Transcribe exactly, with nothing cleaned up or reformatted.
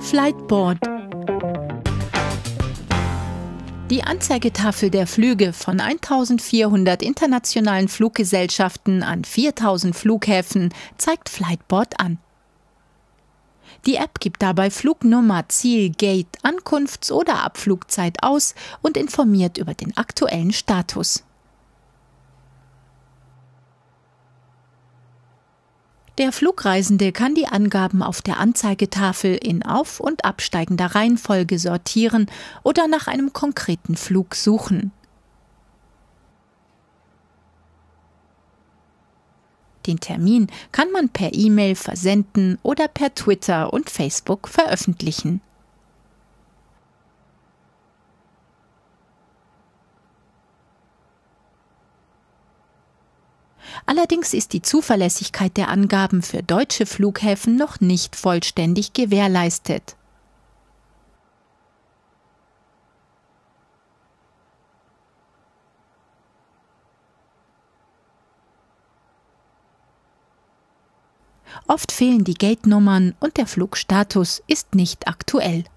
Flightboard. Die Anzeigetafel der Flüge von eintausendvierhundert internationalen Fluggesellschaften an viertausend Flughäfen zeigt Flightboard an. Die App gibt dabei Flugnummer, Ziel, Gate, Ankunfts- oder Abflugzeit aus und informiert über den aktuellen Status. Der Flugreisende kann die Angaben auf der Anzeigetafel in auf- und absteigender Reihenfolge sortieren oder nach einem konkreten Flug suchen. Den Termin kann man per E-Mail versenden oder per Twitter und Facebook veröffentlichen. Allerdings ist die Zuverlässigkeit der Angaben für deutsche Flughäfen noch nicht vollständig gewährleistet. Oft fehlen die Gate-Nummern und der Flugstatus ist nicht aktuell.